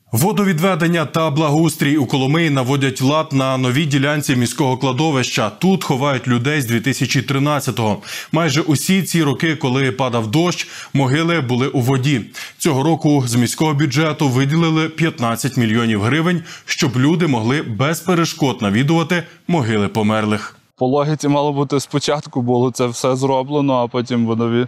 Водовідведення та благоустрій у Коломиї наводять лад на новій ділянці міського кладовища. Тут ховають людей з 2013-го. Майже усі ці роки, коли падав дощ, могили були у воді. Цього року з міського бюджету виділили 15 мільйонів гривень, щоб люди могли без перешкод навідувати могили померлих. По логіці мало бути спочатку, було це все зроблено, а потім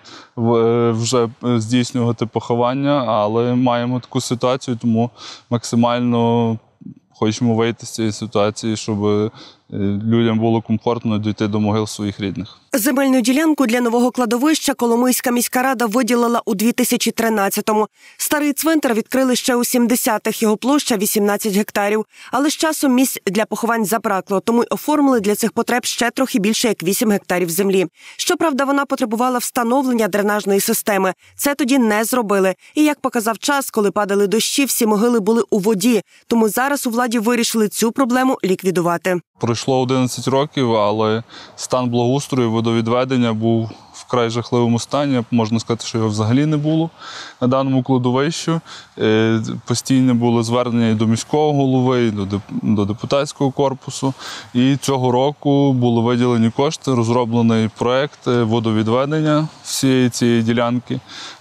вже здійснювати поховання, але маємо таку ситуацію, тому максимально хочемо вийти з цієї ситуації, щоб людям було комфортно дійти до могил своїх рідних. Земельну ділянку для нового кладовища Коломийська міська рада виділила у 2013-му. Старий цвинтар відкрили ще у 70-х, його площа – 18 гектарів. Але з часом місць для поховань забракло, тому й оформили для цих потреб ще трохи більше, як 8 гектарів землі. Щоправда, вона потребувала встановлення дренажної системи. Це тоді не зробили. І, як показав час, коли падали дощі, всі могили були у воді. Тому зараз у владі вирішили цю проблему ліквідувати. Пройшло 11 років, але стан благоустрою, водовідведення був вкрай жахливому стані. Можна сказати, що його взагалі не було на даному кладовищу. Постійно були звернення і до міського голови, і до депутатського корпусу. І цього року були виділені кошти, розроблений проєкт водовідведення всієї цієї ділянки,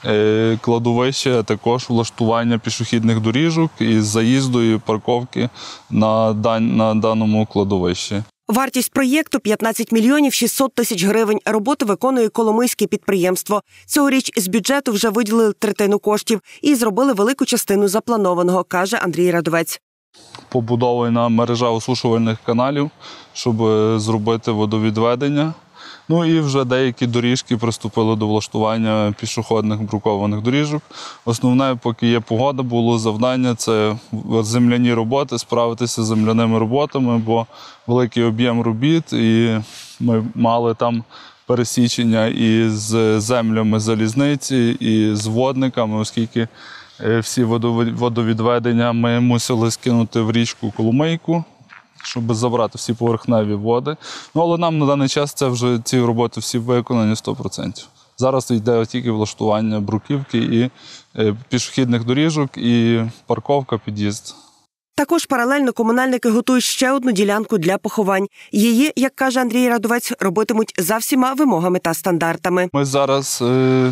кладовища, а також влаштування пішохідних доріжок із заїзду і парковки на даному кладовищі. Вартість проєкту – 15 мільйонів 600 тисяч гривень. Роботи виконує Коломийське підприємство. Цьогоріч з бюджету вже виділили третину коштів і зробили велику частину запланованого, каже Андрій Радовець. Побудована мережа осушувальних каналів, щоб зробити водовідведення. Ну і вже деякі доріжки приступили до влаштування пішохідних брукованих доріжок. Основне, поки є погода, було завдання – це земляні роботи, справитися з земляними роботами, бо великий об'єм робіт, і ми мали там пересічення і з землями залізниці, і з водниками, оскільки всі водовідведення ми мусили скинути в річку Коломийку, щоб забрати всі поверхневі води. Ну, але нам на даний час ці роботи всі виконані 100%. Зараз йде тільки влаштування бруківки і пішохідних доріжок, і парковка, під'їзд. Також паралельно комунальники готують ще одну ділянку для поховань. Її, як каже Андрій Радовець, робитимуть за всіма вимогами та стандартами. Ми зараз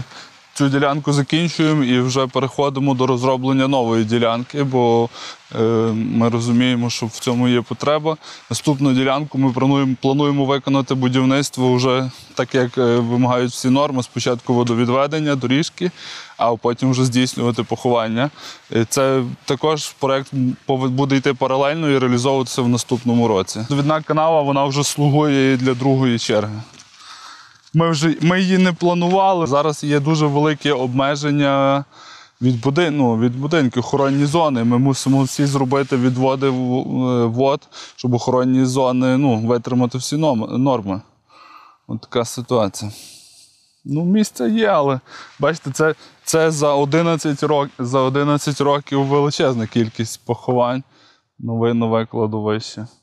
цю ділянку закінчуємо і вже переходимо до розроблення нової ділянки, бо ми розуміємо, що в цьому є потреба. Наступну ділянку ми плануємо виконати будівництво вже так, як вимагають всі норми. Спочатку водовідведення, доріжки, а потім вже здійснювати поховання. Це також проєкт буде йти паралельно і реалізовуватися в наступному році. Водовідна канава, вона вже слугує для другої черги. Ми її не планували. Зараз є дуже велике обмеження від будинків, охоронні зони. Ми мусимо всі зробити відводи вод, щоб охоронні зони витримати всі норми. Ось така ситуація. Місце є, але бачите, це за 11 років величезна кількість поховань, нове кладовище.